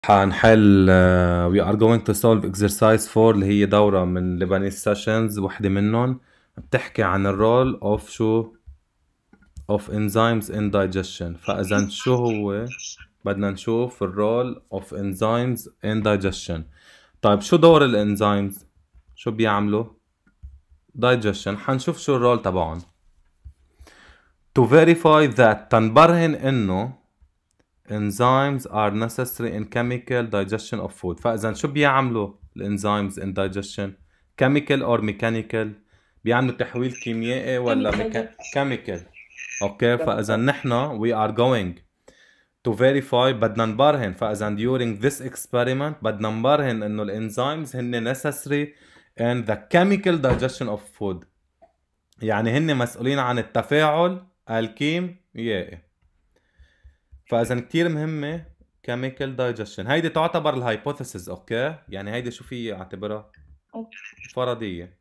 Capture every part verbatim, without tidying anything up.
حنحل uh, we are going to solve exercise four اللي هي دورة من Lebanese sessions. وحدة منهم بتحكي عن الرول of شو of enzymes in digestion. فإذا شو هو بدنا نشوف الرول of enzymes in digestion. طيب شو دور الانزيمز؟ شو بيعملوا؟ digestion. حنشوف شو الرول تبعهم. to verify that تنبرهن انه enzymes are necessary in chemical digestion of food. فإذا شو بيعملوا الانزيمز in digestion؟ chemical or mechanical؟ بيعملوا تحويل كيميائي ولا ميكا... chemical. اوكي فإذا نحن we are going to verify بدنا نبرهن. فإذا during this experiment بدنا نبرهن انه الانزيمز هن necessary in the chemical digestion of food. يعني هن مسؤولين عن التفاعل الكيميائي. فاذا كتير مهمه chemical digestion. هيدي تعتبر الهايبوثيسز. اوكي يعني هيدي شو في اعتبرها؟ فرضيه.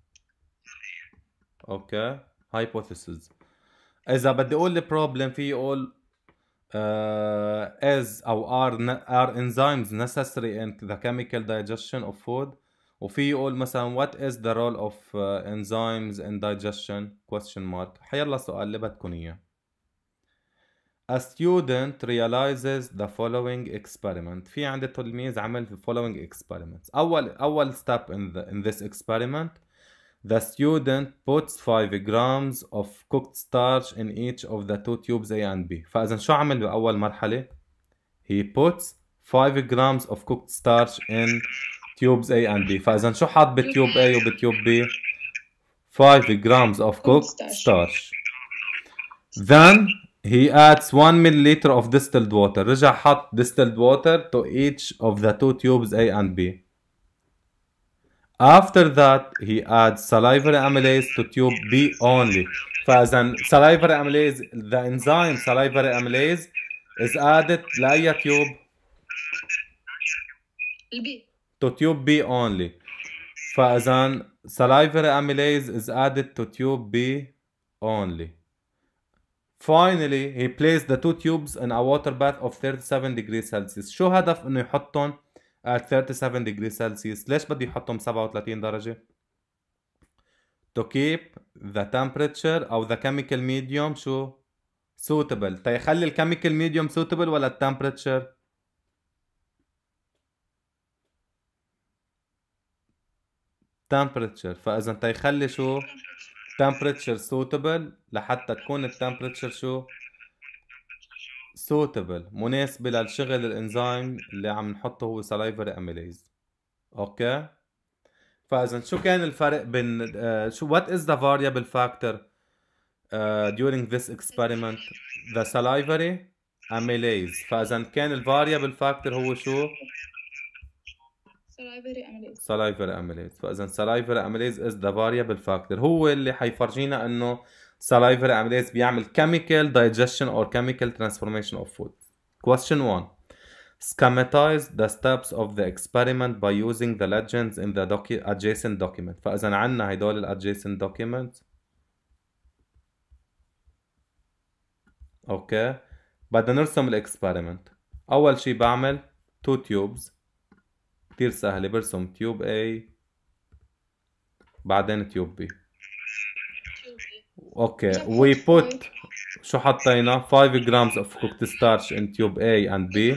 اوكي هايبوثيسز. اذا بدي اقول البروبلم في اقول uh, is او are are enzymes necessary in the chemical digestion of food. وفي يقول مثلا what is the role of uh, enzymes in digestion question mark. حيلا سؤال اللي بدكم اياه. A student realizes the following experiment. في عند تلميذ عمل the following experiments. أول أول step in the in this experiment, the student puts five grams of cooked starch in each of the two tubes A and B. فإذا شو عمل بأول مرحلة؟ He puts five grams of cooked starch in tubes A and B. فإذا شو حط بتيوب A وبتيوب B؟ five grams of cooked starch. Then he adds one milliliter of distilled water. رجع حط distilled water to each of the two tubes A and B. After that he adds salivary amylase to tube B only. فإذا salivary amylase the enzyme salivary amylase is added لأي تيوب؟ البي. To tube B only. فإذا salivary amylase is added to tube B only. Finally, he placed the two tubes in a water bath of thirty-seven degrees Celsius. شو هدف انه يحطهم at thirty-seven degrees Celsius؟ ليش بده يحطهم سبعة وثلاثين درجة؟ To keep the temperature او the chemical medium شو؟ suitable. تيخلي ال chemical medium suitable ولا ال temperature؟ temperature. فإذا تيخلي شو؟ temperature suitable لحتى تكون ال temperature شو؟ suitable مناسبة للشغل الانزيم اللي عم نحطه هو salivary amylase. اوكي فاذا شو كان الفرق بين uh, شو what is the variable factor uh, during this experiment؟ the salivary amylase. فاذا كان ال variable factor هو شو؟ salivary amylase. salivary amylase. فاذا salivary amylase is the variable factor. هو اللي حيفرجينا انه salivary amylase بيعمل chemical digestion or chemical transformation of food. Question one. Schematize the steps of the experiment by using the legends in the docu adjacent document. فإذا عنا هيدول ال adjacent documents. اوكي بدنا نرسم الاكسبيرمنت. أول شي بعمل two tubes. كتير سهلة. برسم tube A بعدين tube B. اوكي we put شو حطينا؟ five grams of cooked starch in tube A and B.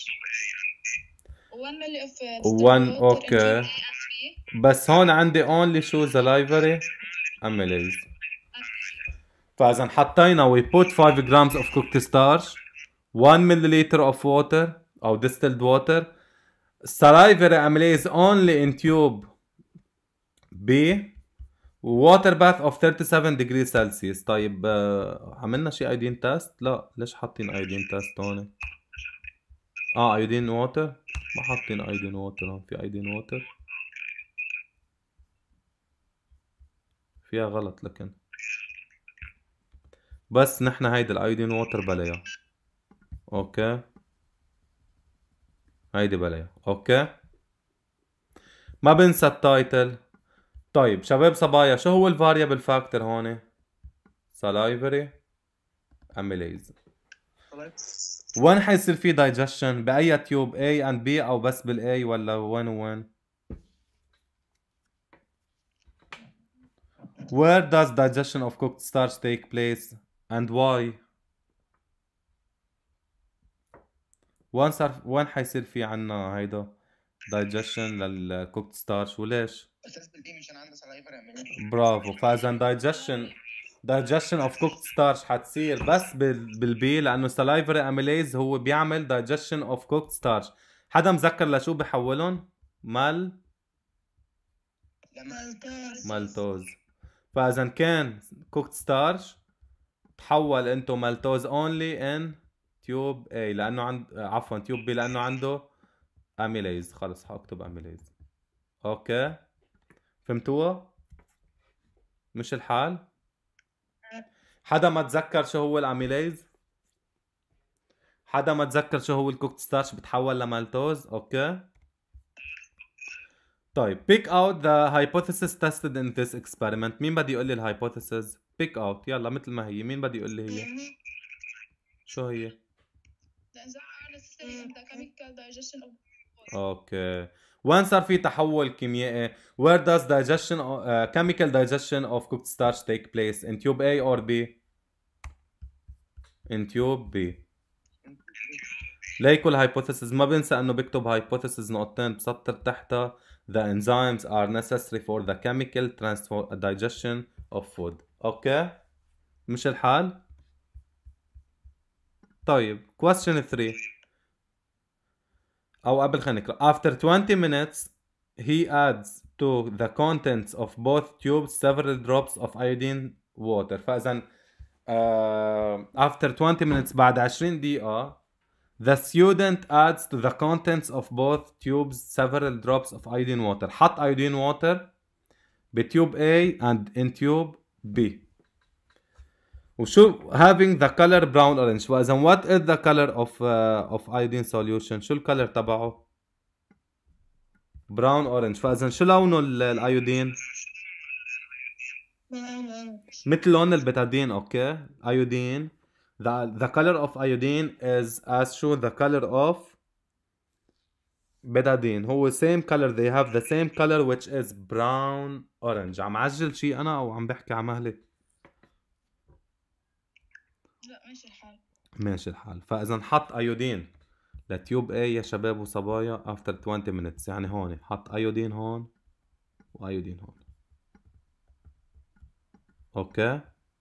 one milliliter of one اوكي بس هون عندي only شو salivary amylase. فإذا حطينا we put five grams of cooked starch one milliliter of water أو distilled water salivary amylase only in tube B water bath of thirty-seven degrees Celsius. طيب uh, عملنا شي ايودين تيست؟ لا. ليش حاطين ايودين تيست هون؟ اه ايودين ووتر؟ ما حاطين ايودين ووتر هون. في ايودين ووتر فيها غلط لكن بس نحن هيدي الايودين ووتر بلايا. اوكي هيدي بلايا. اوكي ما بنسى التايتل. طيب شباب صبايا شو هو الفاريبل فاكتور هون؟ salivary amylase. وين حيصير في digestion؟ بأي تيوب A and B أو بس بالA ولا وين وين؟ Where does digestion of cooked starch take place and why؟ وين صار وين حيصير في عنا هيدا digestion للcooked starch وليش؟ اساس بالبي مشان عنده سلايفر يعمل برافو. فإذا digestion digestion of cooked starch حتصير بس بال بالبي لأنه salivary amylase هو بيعمل digestion of cooked starch. حدا مذكر لشو بحولهم؟ مال مالتوز. فإذا كان cooked starch تحول انتو مالتوز only in tube A لأنه عند عفوا tube B لأنه عنده amylase. خلص حاكتب amylase. اوكي فهمتوها؟ مش الحال؟ حدا ما تذكر شو هو الاميليز؟ حدا ما تذكر شو هو الكوكت ستارش بتحول لمالتوز؟ اوكي طيب pick out the hypothesis tested in this experiment. مين بدي يقول لي الهايبوثيسز؟ pick out يلا مثل ما هي. مين بدي يقول لي هي؟ شو هي؟ The enzyme are necessary in the chemical digestion of food. اوكي وين صار في تحول كيميائي؟ Where does digestion uh, chemical digestion of cooked starch take place? In tube A or B? In tube B. ليكو الهايبوثيسز ما بنسى انه بكتب هايبوثيسز نقطتين بسطر تحتها the enzymes are necessary for the chemical transfer digestion of food. اوكي مش الحال؟ طيب question three او قبل خلينا نقرا. After twenty minutes he adds to the contents of both tubes several drops of iodine water. فاذا uh, after twenty minutes بعد عشرين دقيقة the student adds to the contents of both tubes several drops of iodine water. حط iodine water بتيوب A and in tube B. وشو having the color brown orange. وإذا what is the color of uh, of iodine solution؟ شو الكلر تبعه؟ brown orange. فإذا شو لونه الايودين؟ مثل لون البتادين. اوكي iodine the the color of iodine is as شو the color of betadine. هو same color they have the same color which is brown orange. عم عجل شيء انا او عم بحكي على مهلي؟ لا ماشي الحال. ماشي الحال. فاذا نحط ايودين لتيوب A يا شباب وصبايا after twenty minutes. يعني هون حط ايودين هون وايودين هون. اوكي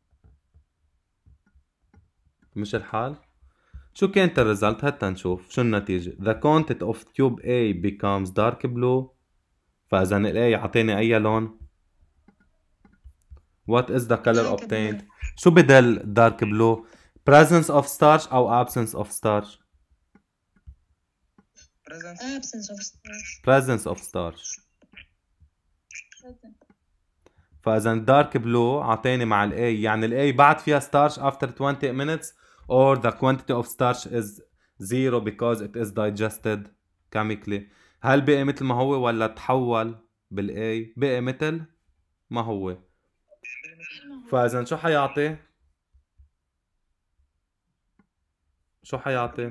مش الحال؟ شو كانت الريزلت؟ هتا نشوف شو النتيجة. The content of tube A becomes dark blue. فاذا ال A يعطيني اي لون؟ What is the color obtained؟ شو بدل dark blue؟ presence of starch او absence of starch؟ absence of starch. presence of starch. فاذا dark blue عطيني مع ال A يعني ال A بعد فيها starch after twenty minutes or the quantity of starch is zero because it is digested chemically. هل بقي مثل ما هو ولا تحول بال A؟ بقي مثل ما هو. فاذا شو حيعطي؟ شو حيعطي؟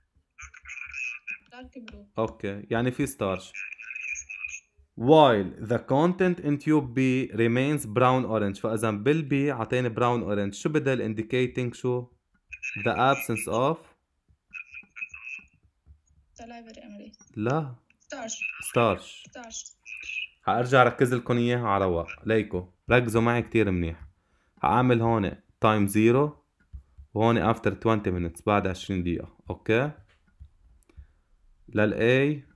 dark blue. اوكي يعني في starch. while the content in tube B remains brown orange. فاذا بال B عطيني brown orange. شو بدل indicating شو؟ the absence of salivary amylase. لا starch. starch. starch. حارجع ركز لكم اياها على رواق. ليكو ركزوا معي كتير منيح. حاعمل هون تايم زيرو وهون after twenty minutes بعد عشرين دقيقة. اوكي لل A.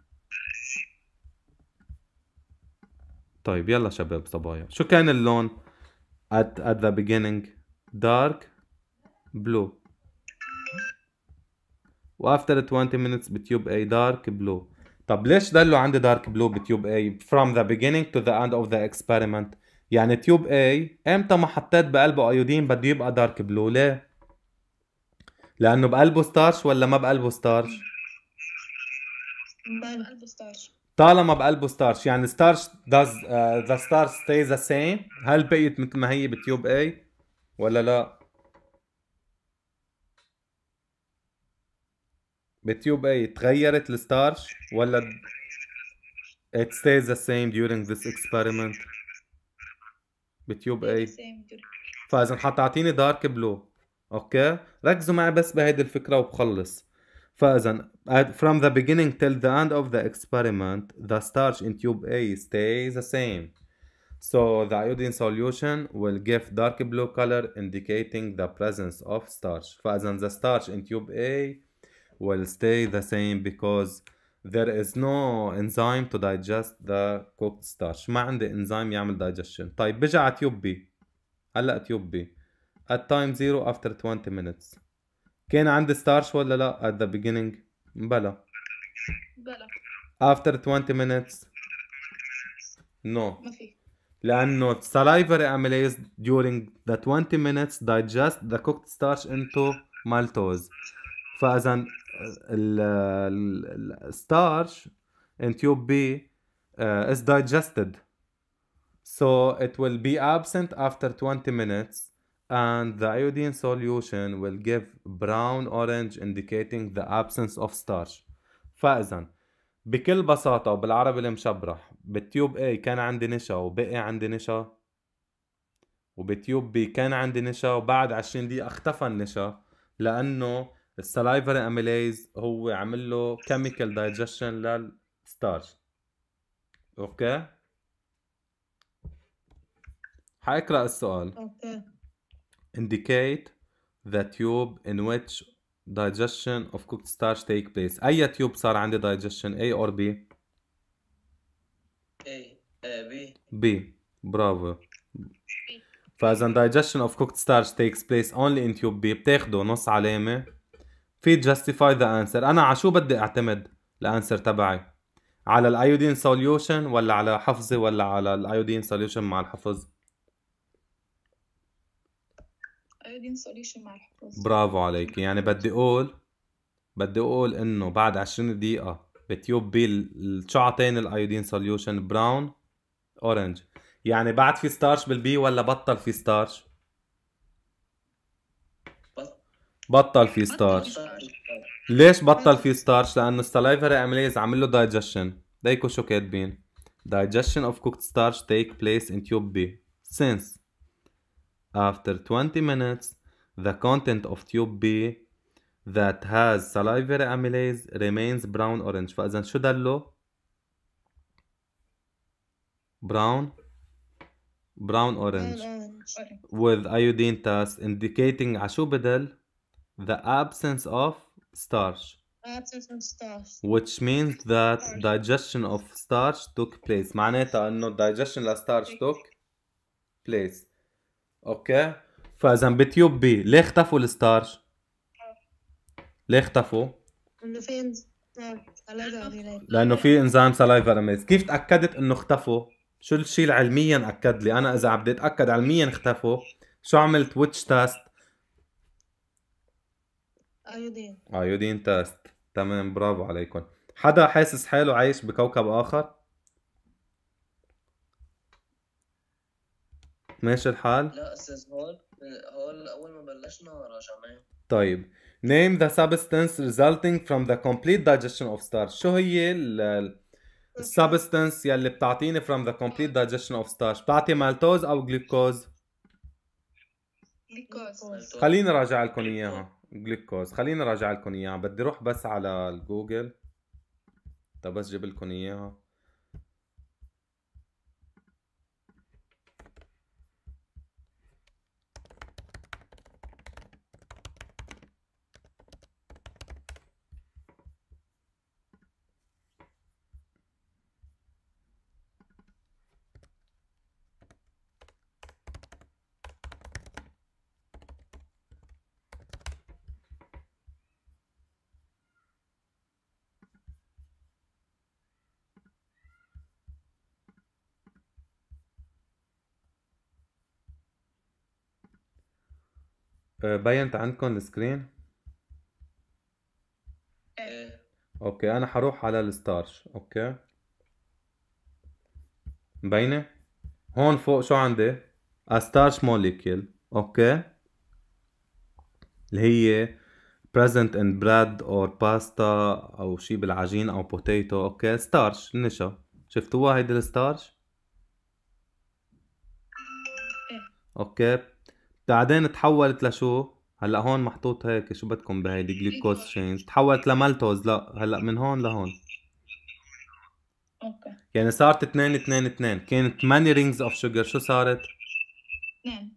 طيب يلا شباب صبايا شو كان اللون at, at the beginning؟ dark blue. و after twenty minutes بتيوب A dark blue. طب ليش ضلوا عندي dark blue بتيوب A from the beginning to the end of the experiment؟ يعني تيوب A امتى ما حطيت بقلبه ايودين بده يبقى dark blue؟ ليه؟ لانه بقلبه ستارش ولا ما بقلبه ستارش؟ بقلبه starch. طالما بقلبه ستارش يعني ستارش does uh, the starch stay the same. هل بقيت مثل ما هي بتيوب A ولا لا؟ بتيوب A تغيرت الستارش ولا it stays the same during this experiment؟ بتيوب They're A. the same during فاذا حتعطيني دارك بلو. اوكي ركزوا معي بس بهيدي الفكره وبخلص. فاذا at- from the beginning till the end of the experiment the starch in tube A stays the same, so the iodine solution will give dark blue color indicating the presence of starch. فاذا the starch in tube A will stay the same because there is no enzyme to digest the cooked starch. ما عندي انزيم يعمل digestion. طيب بيجي على تيوب B. هلا تيوب B at time zero after twenty minutes كان عندي starch ولا لا at the beginning؟ بلا. بلا after twenty minutes no، ما في. لأنه salivary amylase during the twenty minutes digest the cooked starch into maltose. فإذا ال ال- starch in tube B uh, is digested, so it will be absent after twenty minutes and the iodine solution will give brown orange indicating the absence of starch. فإذا بكل بساطة وبالعربي المشبرح بالتيوب A كان عندي نشا وبقي عندي نشا، وبتيوب B كان عندي نشا وبعد عشرين دقيقة اختفى النشا لأنه السلايفري اميليز هو عمل له chemical digestion للستارش. اوكي حاقرأ السؤال. اوكي. indicate the tube in which digestion of cooked starch take place. أي تيوب صار عندي digestion A or B؟ A B B. برافو. فإذا digestion of cooked starch takes place only in tube B بتاخده نص علامة. في justify the answer. أنا على شو بدي أعتمد الأنسر تبعي؟ على الأيودين solution ولا على حفظي ولا على الأيودين solution مع الحفظ؟ iodine solution مع الحفظ. برافو عليك. يعني بدي أقول بدي أقول إنه بعد عشرين دقيقة بتيوب بي شو عطاني الأيودين solution براون أورنج. يعني بعد في ستارش بالبي ولا بطل في ستارش؟ بطل في ستارش. ليش بطل في ستارش؟ لأنه السلايفري اميليز عمل له دايجيشن. ليكو شو كاتبين؟ digestion of cooked starch take place in tube B since after twenty minutes the content of tube B that has salivary amylase remains brown orange. فإذا شو دلو؟ brown brown orange with iodine test indicating عشو بدل؟ the absence of starch, absence of starch which means that digestion of starch took place. معناتها انه digestion للستارش took place. اوكي فاذا بتيوب بي ليه اختفوا الستارش؟ ليه اختفوا؟ انه في لانه في انزيم سلايفر اميز. كيف تاكدت انه اختفوا؟ شو الشيء علميا اكد لي؟ انا اذا بدي اتاكد علميا اختفوا شو عملت؟ ويتش تيست؟ ايودين ايودين تيست. تمام برافو عليكم. حدا حاسس حاله عايش بكوكب اخر؟ ماشي الحال؟ لا استاذ هون هون اول ما بلشنا راجعناه. طيب name the substance resulting from the complete digestion of starch. شو هي ال السبستنس يلي بتعطيني from the complete digestion of starch؟ بتعطي مالتوز او جلوكوز؟ جلوكوز. خليني راجع لكم اياها. جلوكوز. خليني راجع لكم اياها. بدي اروح بس على الجوجل طب بس جيب لكم اياها. بينت عندكم السكرين؟ ايه اوكي انا حروح على الستارش. اوكي مبينه هون فوق شو عندي؟ a starch molecule. اوكي اللي هي present in bread or pasta او شي بالعجين او potato. اوكي ستارش النشا شفتوها هيدي الستارش؟ إيه. اوكي بعدين تحولت لشو؟ هلا هون محطوط هيك شو بدكم بهيدي جلوكوز تشينز تحولت لمالتوز. لا هلا من هون لهون اوكي يعني صارت اثنين اثنين اثنين كانت many rings of sugar شو صارت؟ اثنين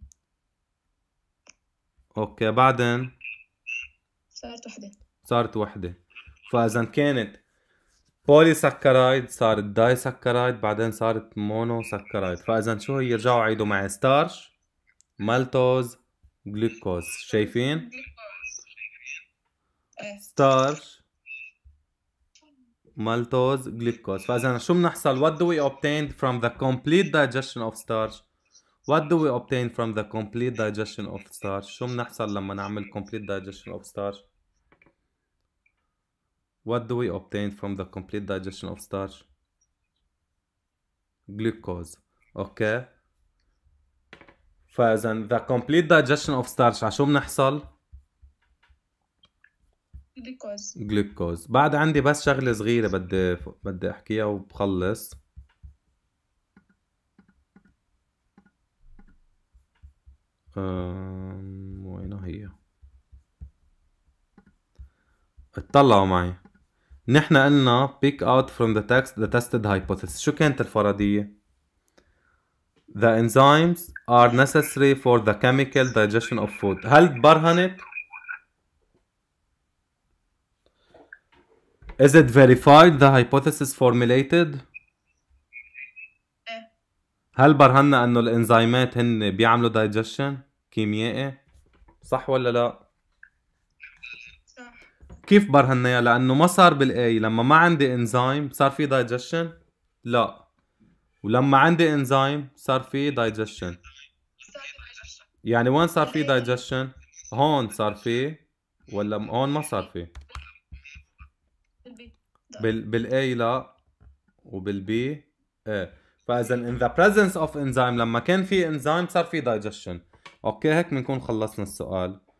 اوكي بعدين صارت وحدة. صارت وحدة. فاذا كانت بولي سكرايد صارت داي سكرايد بعدين صارت مونو سكرايد. فاذا شو هي؟ رجعوا عيدوا معي ستارش مالتوز جلوكوز. شايفين؟ ايه ستارش مالتوز جلوكوز. فاذا شو بنحصل؟ what do we obtain from the complete digestion of starch? what do we obtain from the complete digestion of starch? شو بنحصل لما نعمل complete digestion of starch? what do we obtain from the complete digestion of starch? glucose. اوكي فاذا the complete digestion of starch على شو بنحصل؟ جلوكوز. جلوكوز. بعد عندي بس شغلة صغيرة بدي بدي احكيها وبخلص. أم... وينها هي؟ اطلعوا معي. نحن قلنا pick out from the text the tested hypothesis. شو كانت الفرضية؟ The enzymes are necessary for the chemical digestion of food. هل برهنت؟ Is it verified the hypothesis formulated؟ ايه هل برهنا انه الانزيمات هن بيعملوا digestion كيميائي؟ صح ولا لا؟ صح. كيف برهناها؟ لانه ما صار بالاي لما ما عندي انزيم صار في digestion؟ لا. ولما عندي انزيم صار في digestion. يعني وين صار في digestion؟ هون صار في ولا هون ما صار في؟ بالبي. بال بالاي لا وبالبي ايه. فاذا in the presence of enzyme لما كان في انزيم صار في digestion. اوكي هيك بنكون خلصنا السؤال.